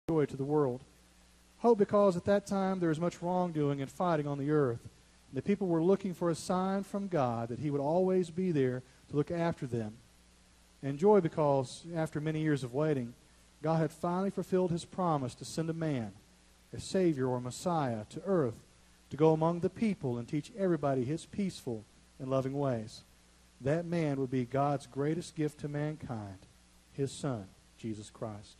joy to the world. Hope because at that time there was much wrongdoing and fighting on the earth. And the people were looking for a sign from God that he would always be there to look after them. And joy because, after many years of waiting, God had finally fulfilled his promise to send a man, a Savior or Messiah, to earth to go among the people and teach everybody his peaceful and loving ways. That man would be God's greatest gift to mankind, his Son, Jesus Christ.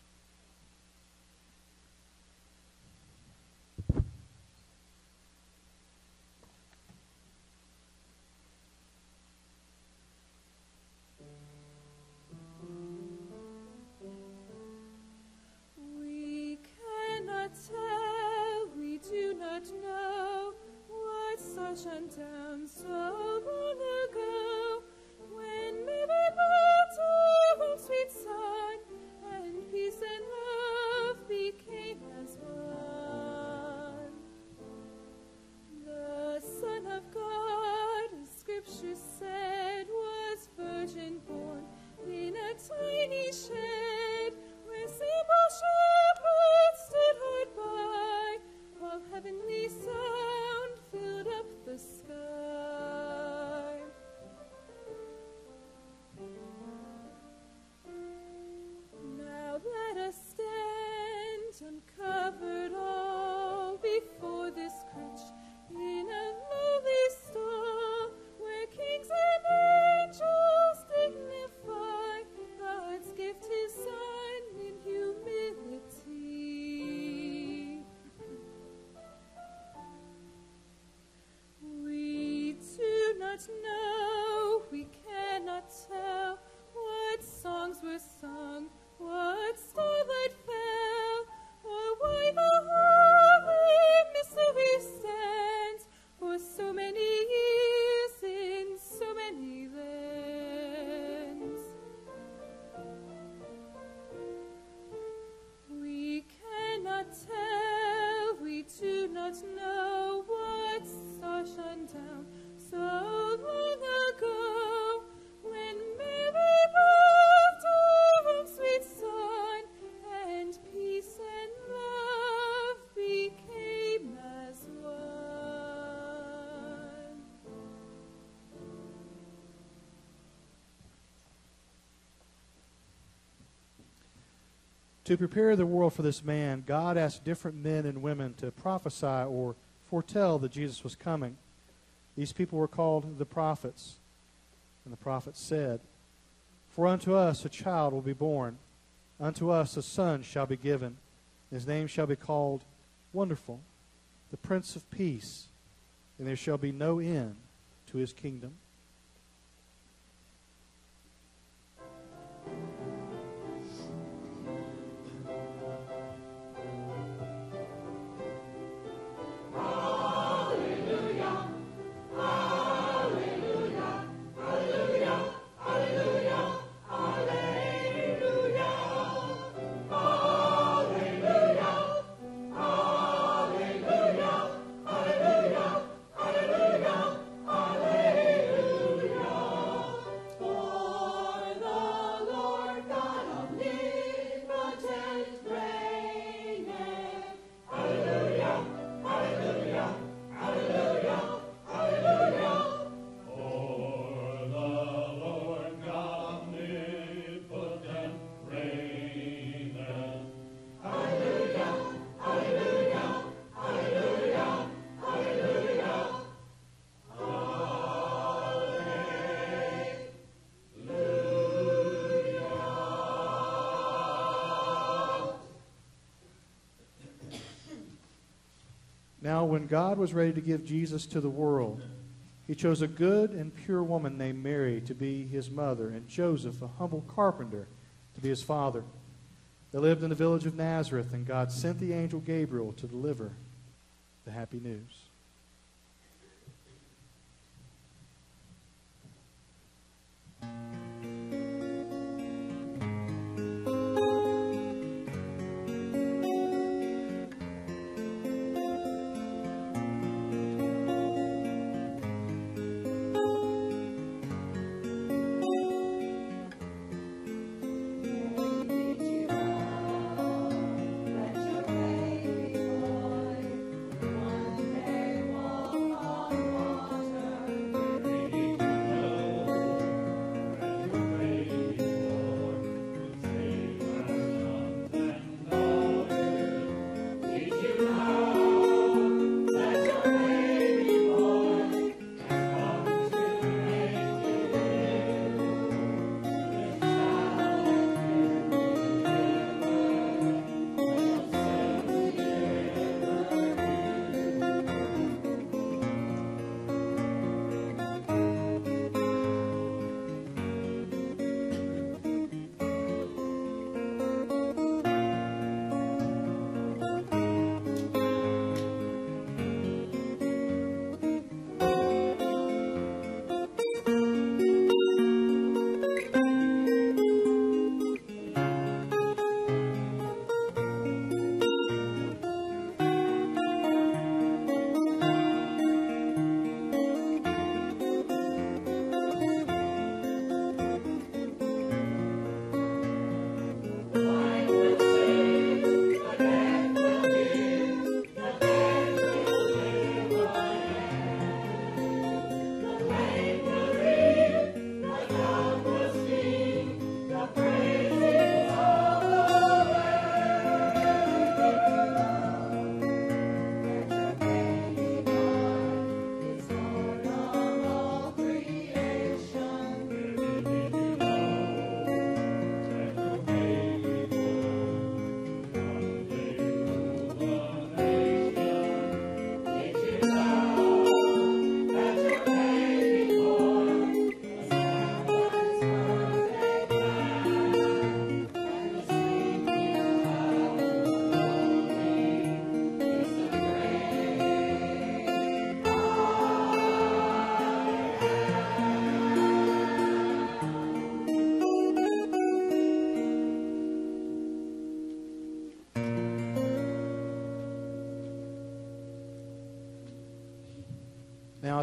We cannot tell, we do not know what shone down so long ago, when maybe but of sweet sun, and peace and love became as one. The Son of God, as Scripture said, was virgin born in a tiny shed, where simple shepherds stood hard by, while heavenly sound filled up the sky. Now let us stand uncovered all before this crutch in a lowly stall, where kings and angels dignify God's gift, his Son, in humility. We do not know, we cannot tell what songs were sung, what starlight fell, or why the holy mystery stands for so many years in so many lands. We cannot tell, we do not know what star shone down so long ago, when Mary birthed her own sweet Son, and peace and love became as one. To prepare the world for this man, God asked different men and women to prophesy or foretell that Jesus was coming. These people were called the prophets. And the prophets said, "For unto us a child will be born, unto us a son shall be given. His name shall be called Wonderful, the Prince of Peace, and there shall be no end to his kingdom." Now, when God was ready to give Jesus to the world, he chose a good and pure woman named Mary to be his mother, and Joseph, a humble carpenter, to be his father. They lived in the village of Nazareth, and God sent the angel Gabriel to deliver the happy news. Let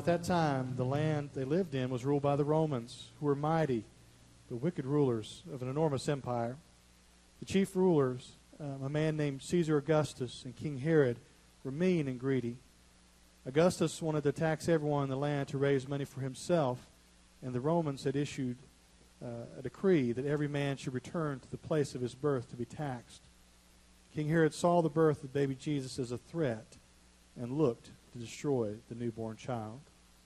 that time, the land they lived in was ruled by the Romans, who were mighty but wicked rulers of an enormous empire. The chief rulers, a man named Caesar Augustus and King Herod, were mean and greedy. Augustus wanted to tax everyone in the land to raise money for himself, and the Romans had issued a decree that every man should return to the place of his birth to be taxed. King Herod saw the birth of baby Jesus as a threat and looked to destroy the newborn child.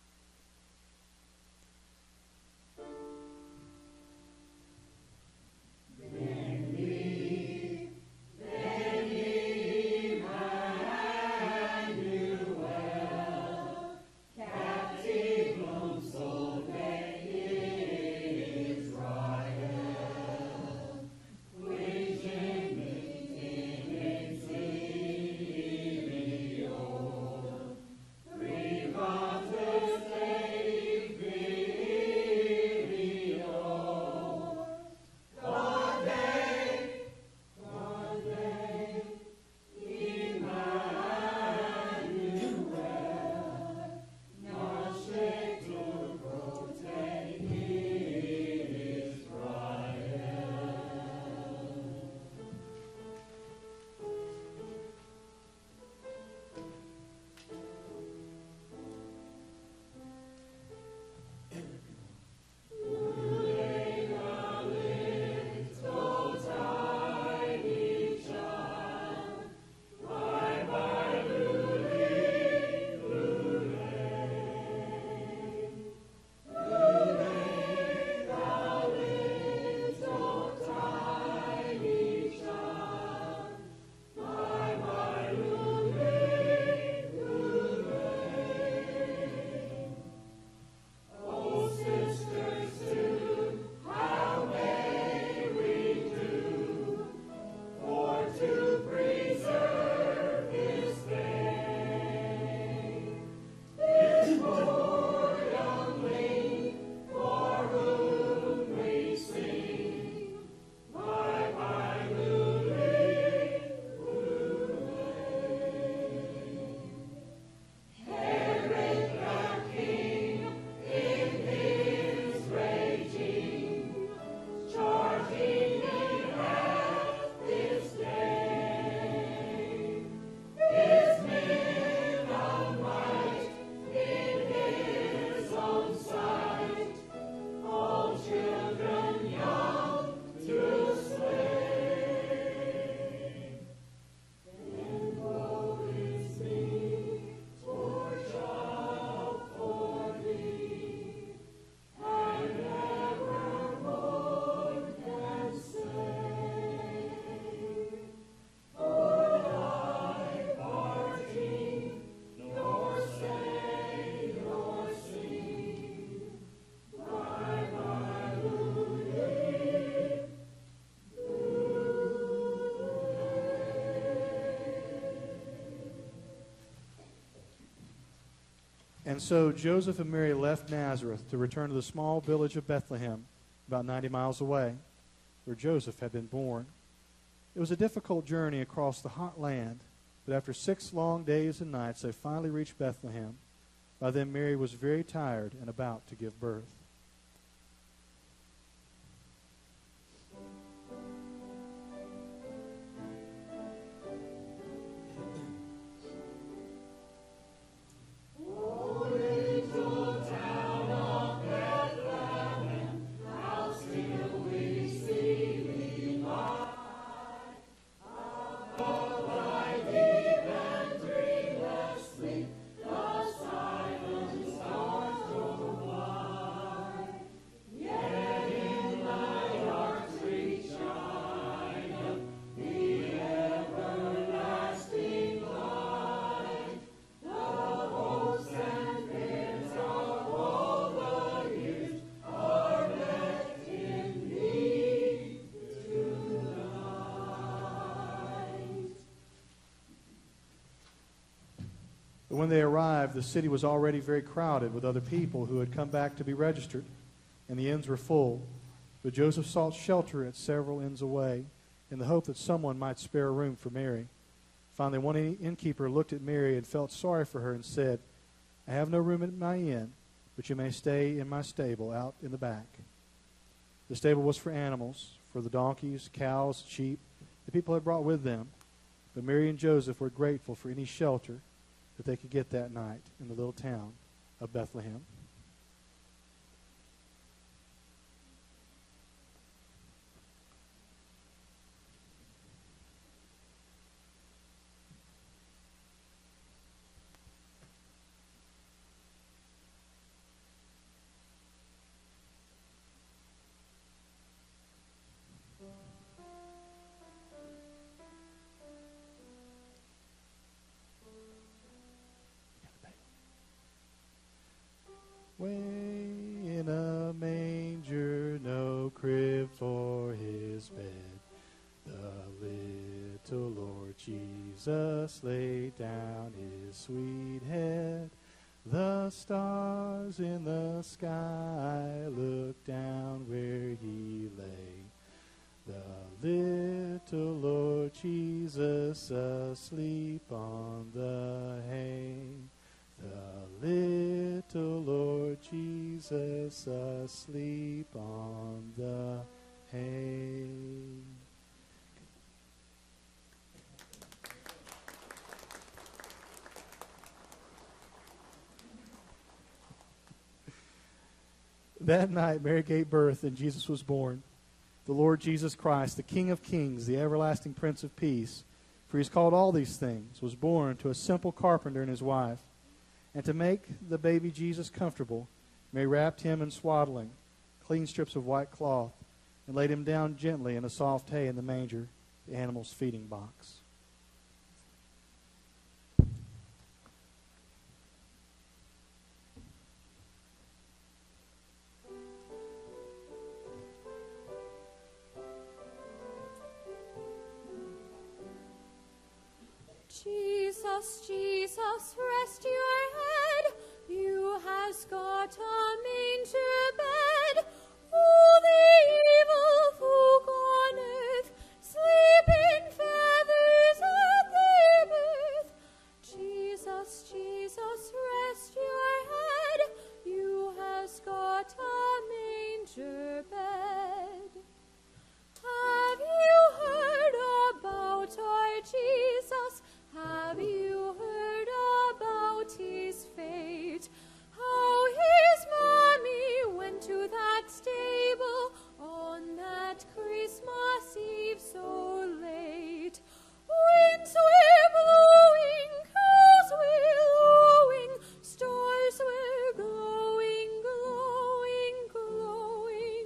And so Joseph and Mary left Nazareth to return to the small village of Bethlehem, about 90 miles away, where Joseph had been born. It was a difficult journey across the hot land, but after 6 long days and nights, they finally reached Bethlehem. By then, Mary was very tired and about to give birth. But when they arrived, the city was already very crowded with other people who had come back to be registered, and the inns were full. But Joseph sought shelter at several inns away, in the hope that someone might spare a room for Mary. Finally, one innkeeper looked at Mary and felt sorry for her and said, I have no room in my inn, but you may stay in my stable out in the back. The stable was for animals, for the donkeys, cows, sheep the people had brought with them. But Mary and Joseph were grateful for any shelter that they could get that night in the little town of Bethlehem. Way in a manger, no crib for his bed, the little Lord Jesus laid down his sweet head. The stars in the sky looked down where he lay. The little Lord Jesus asleep on the hay. The little Lord Jesus asleep on the hay. That night Mary gave birth and Jesus was born, the Lord Jesus Christ, the King of kings, the everlasting Prince of peace. For he is called all these things, was born to a simple carpenter and his wife. And to make the baby Jesus comfortable, Mary wrapped him in swaddling, clean strips of white cloth, and laid him down gently in a soft hay in the manger, the animal's feeding box. Jesus, Jesus, rest your head. You has got a manger bed. All the evil folk on earth sleep in feathers at their birth. Jesus, Jesus, rest your head. You has got a manger bed. Have you heard about our Jesus? Have you heard about his fate? How his mommy went to that stable on that Christmas Eve so late. Winds were blowing, cows were lowing, stars were glowing, glowing, glowing.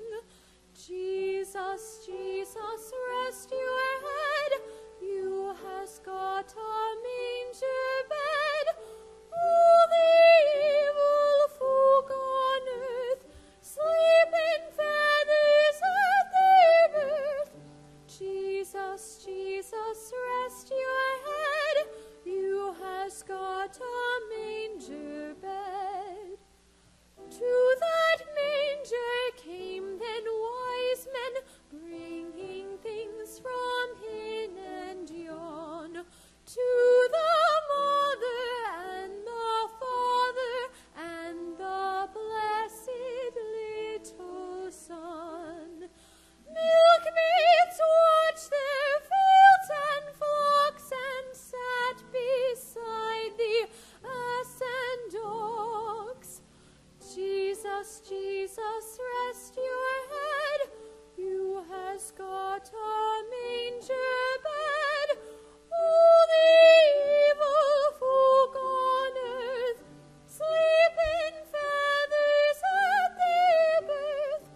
Jesus, Jesus, rest your head. You has got a manger bed. All the evil folk on earth sleep in feathers at their birth. Jesus, Jesus, rest your head. You has got a manger bed. To that manger came then wise men, bringing things from hin and yon. To the mother and the father and the blessed little son. Milkmaids watched their fields and flocks and sat beside the ass and dogs. Jesus, Jesus, rest your head. You has got a manger bed. All the evil folk on earth sleep in feathers at their birth.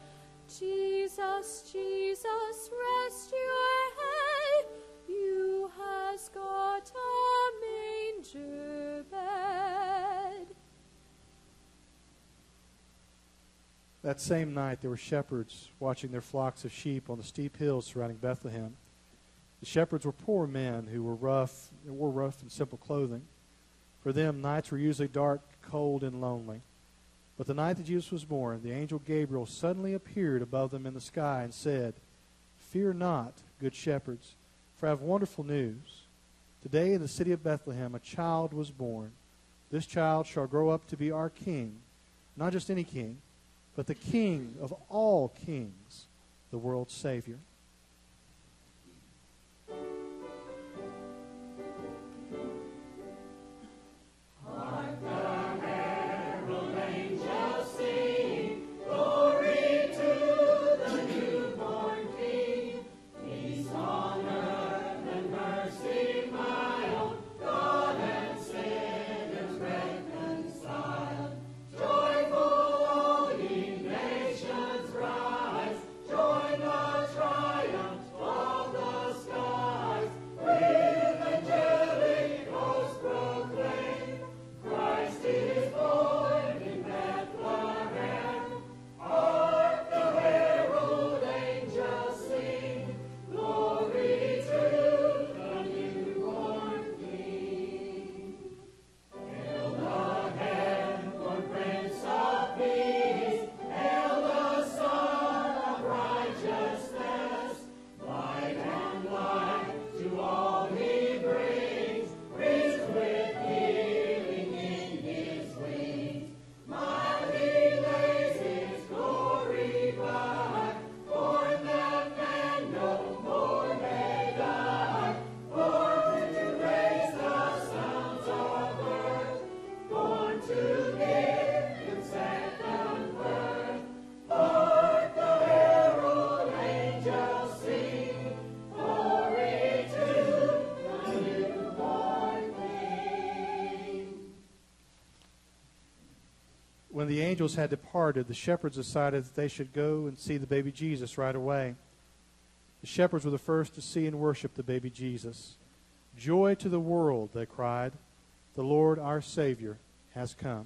Jesus, Jesus, rest your head. You has got a manger bed. That same night there were shepherds watching their flocks of sheep on the steep hills surrounding Bethlehem. The shepherds were poor men who wore rough and simple clothing. For them, nights were usually dark, cold, and lonely. But the night that Jesus was born, the angel Gabriel suddenly appeared above them in the sky and said, "Fear not, good shepherds, for I have wonderful news. Today in the city of Bethlehem a child was born, This child shall grow up to be our king, not just any king, but the King of all kings, the world's Savior. When the angels had departed, the shepherds decided that they should go and see the baby Jesus right away. The shepherds were the first to see and worship the baby Jesus. "Joy to the world," they cried. "The Lord our Savior has come."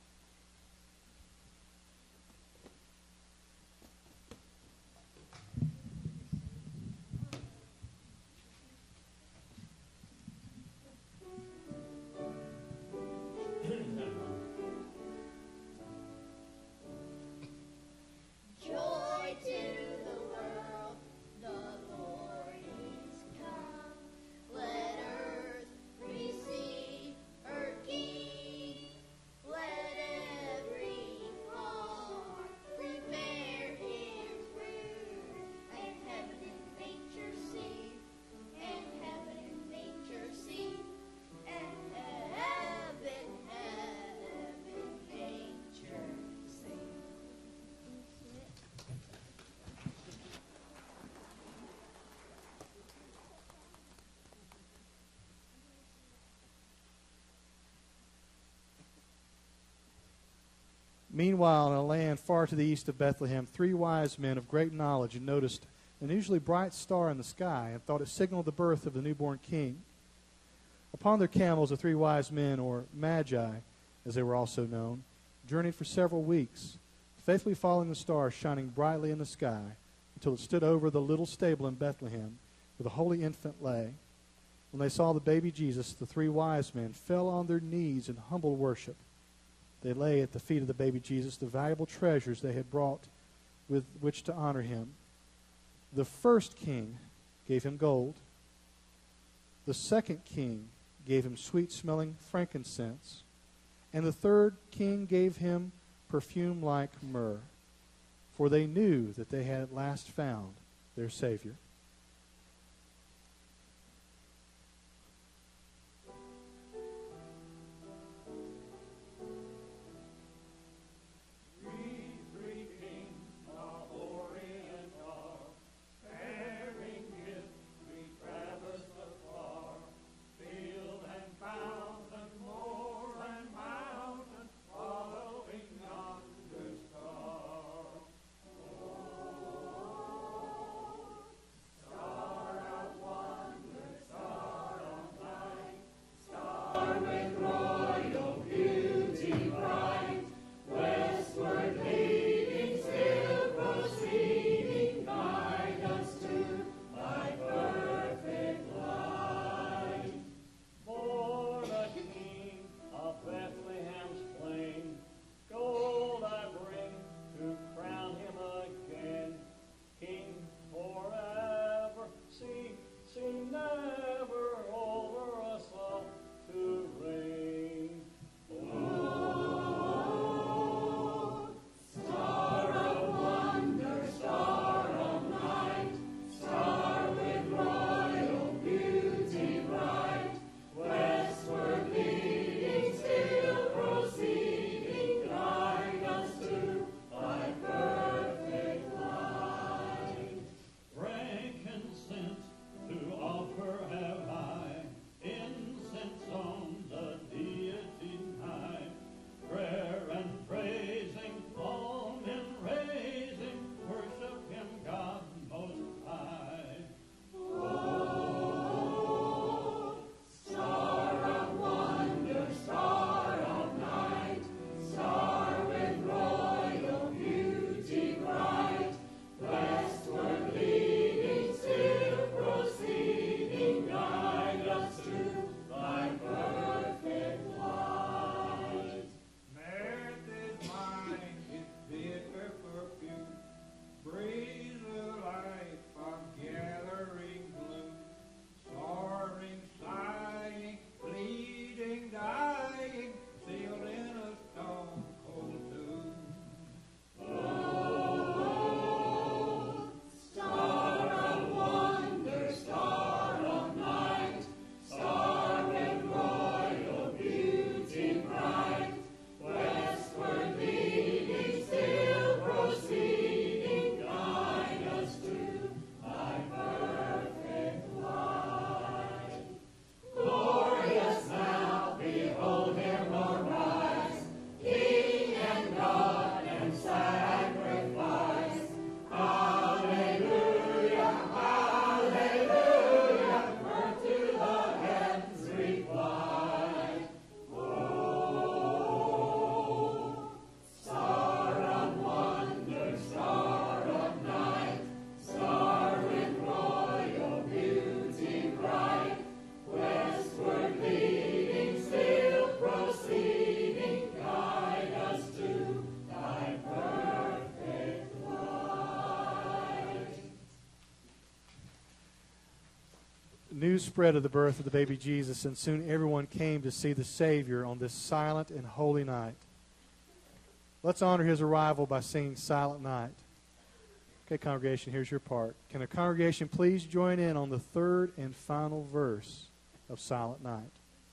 Meanwhile, in a land far to the east of Bethlehem, 3 wise men of great knowledge had noticed an unusually bright star in the sky and thought it signaled the birth of the newborn king. Upon their camels, the 3 wise men, or magi, as they were also known, journeyed for several weeks, faithfully following the star shining brightly in the sky until it stood over the little stable in Bethlehem where the holy infant lay. When they saw the baby Jesus, the 3 wise men fell on their knees in humble worship. They lay at the feet of the baby Jesus the valuable treasures they had brought with which to honor him. The first king gave him gold. The second king gave him sweet-smelling frankincense. And the third king gave him perfume like myrrh. For they knew that they had at last found their Savior. news spread of the birth of the baby Jesus, and soon everyone came to see the Savior on this silent and holy night. Let's honor his arrival by singing Silent Night. Okay, congregation, here's your part. Can the congregation please join in on the third and final verse of Silent Night?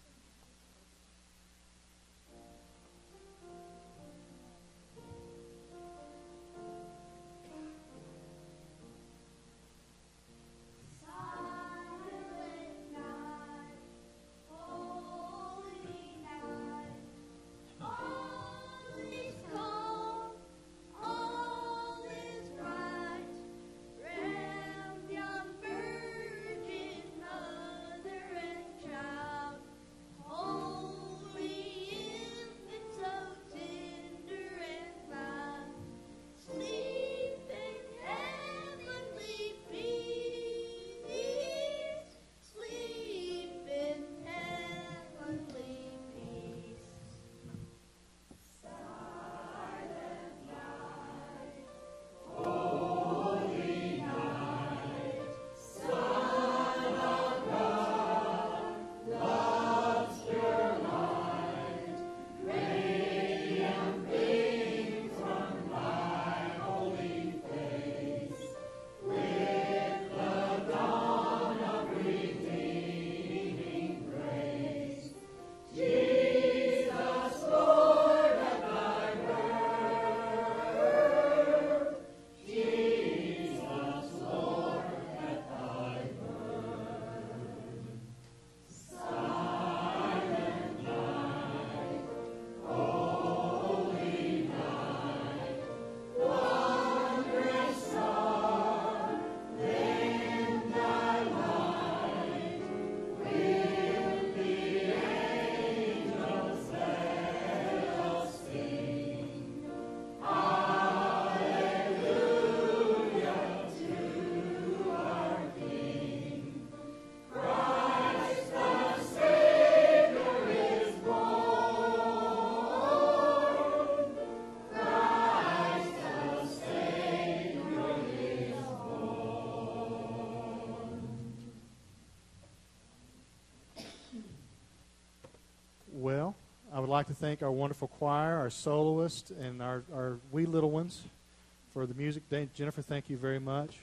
Well, I would like to thank our wonderful choir, our soloist, and our wee little ones for the music. Jennifer, thank you very much.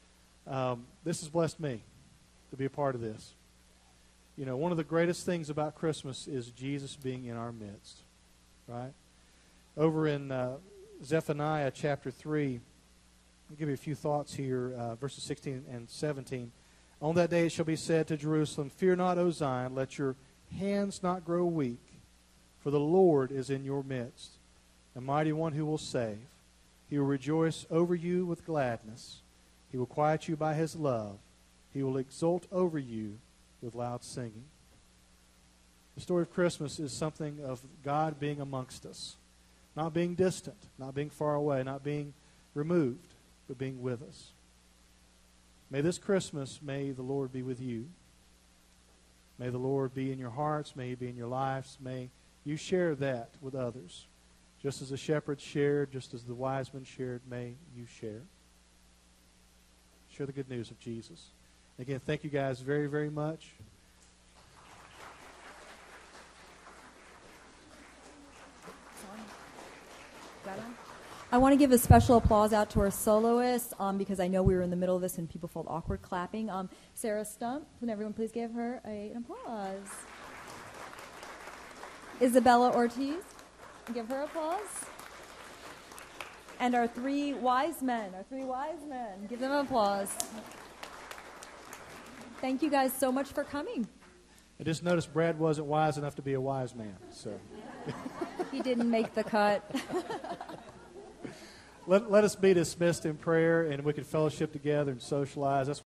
This has blessed me to be a part of this. You know, one of the greatest things about Christmas is Jesus being in our midst, right? Over in Zephaniah chapter 3, I'll give you a few thoughts here, verses 16 and 17. On that day it shall be said to Jerusalem, Fear not, O Zion, let your hands not grow weak, for the Lord is in your midst, a mighty one who will save. He will rejoice over you with gladness. He will quiet you by his love. He will exult over you with loud singing. The story of Christmas is something of God being amongst us, not being distant, not being far away, not being removed, but being with us. May this Christmas, may the Lord be with you. May the Lord be in your hearts. May he be in your lives. May you share that with others. Just as the shepherds shared, just as the wise men shared, may you share. Share the good news of Jesus. Again, thank you guys very, very much. I want to give a special applause out to our soloists because I know we were in the middle of this and people felt awkward clapping. Sarah Stump, can everyone please give her an applause? Isabella Ortiz, give her applause. And our three wise men, give them applause. Thank you guys so much for coming. I just noticed Brad wasn't wise enough to be a wise man, so. He didn't make the cut. Let us be dismissed in prayer, and we can fellowship together and socialize. That's